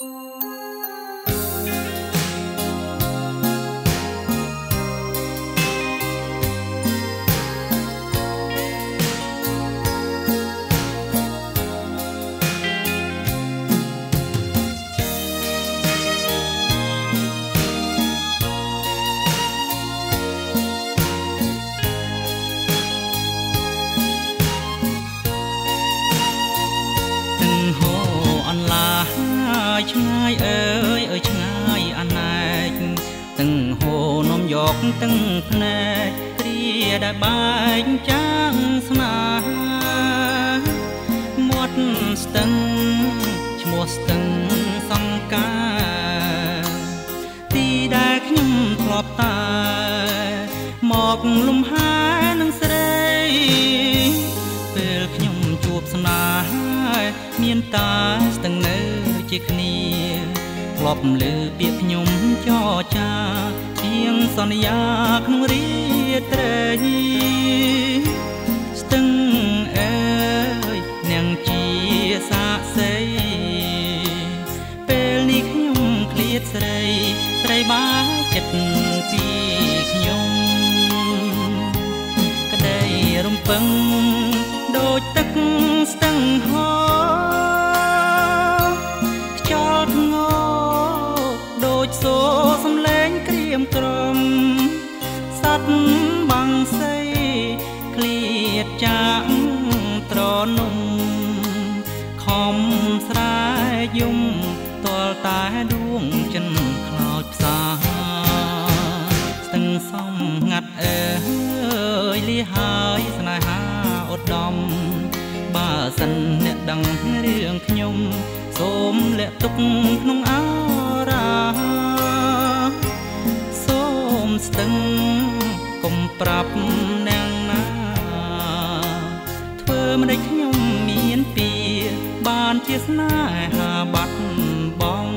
ឆ្ងាយអើយអើយឆ្ងាយអណែកទាំងហូរនំយកទាំងភ្នែកគ្រាដែលបែកចាងស្នេហាមាត់ស្ទឹងឈ្មោះស្ទឹងសង្ការទីដែលខ្ញុំធ្លាប់តែមកលំហែនឹងស្រីពេលខ្ញុំជួបស្នេហាមានតែស្ទឹងនៅជាគ្នាធ្លាប់ឮពាក្យខ្ញុំចរចាជាងសន្យាក្នុងរាត្រីស្ទឹងអើយនាងជាសាក្សីពេលនេះខ្ញុំឃ្លាតស្រីត្រីបាចិត្តពីខ្ញុំក្តីរំពឹងដូចទឹកស្ទឹងហូរដូចសូរសំឡេងក្រៀមក្រំសត្វបាំងសីឃ្លាតចាក់ត្រនំខំស្រែយំទាល់តែដួងចិនខ្លោចផ្សាស្ទឹងសំងាត់អើយលីហើយស្នេហាឧត្តមបើសិនអ្នកដឹងរឿងខ្ញុំសូមលាក់ទុកក្នុងអារាសូមស្ទឹងកុំប្រាប់នាងណាធ្វើមិនដេចខ្ញុំមានពីបានជាស្នេហាបាត់បង់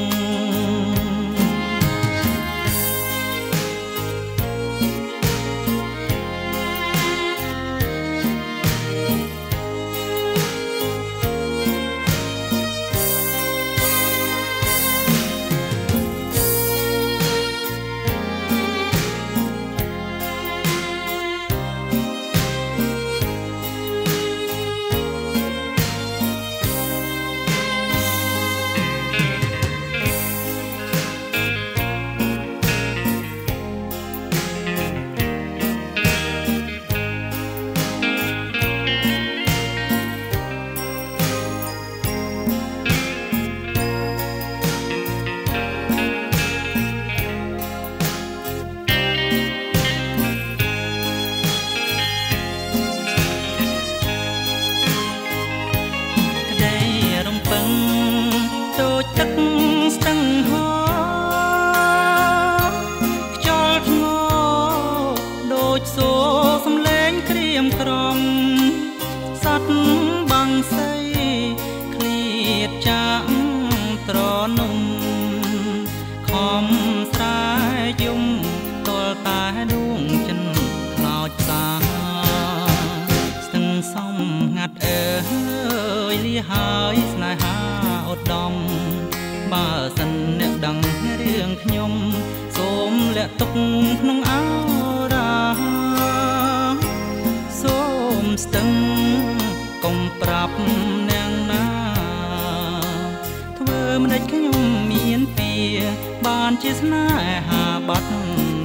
ដូចទឹកស្ទឹងហូរខ្យល់ធ្ងរដូចសូរសំឡេងក្រៀមក្រំសត្វបាំងសីឃ្លាតចាក់ត្រនំខំស្រែយំទាល់តែដួងចិនខ្លោចផ្សាស្ទឹងសំងាត់អើយលីហើយស្នេហាឧត្តមបើសិនអ្នកដឹងរឿងខ្ញុំសូមលាក់ទុកក្នុងអារាសូមស្ទឹងកុំប្រាប់នាងណាធ្វើមិនដេចខ្ញុំមានពីបានជាស្នេហាបាត់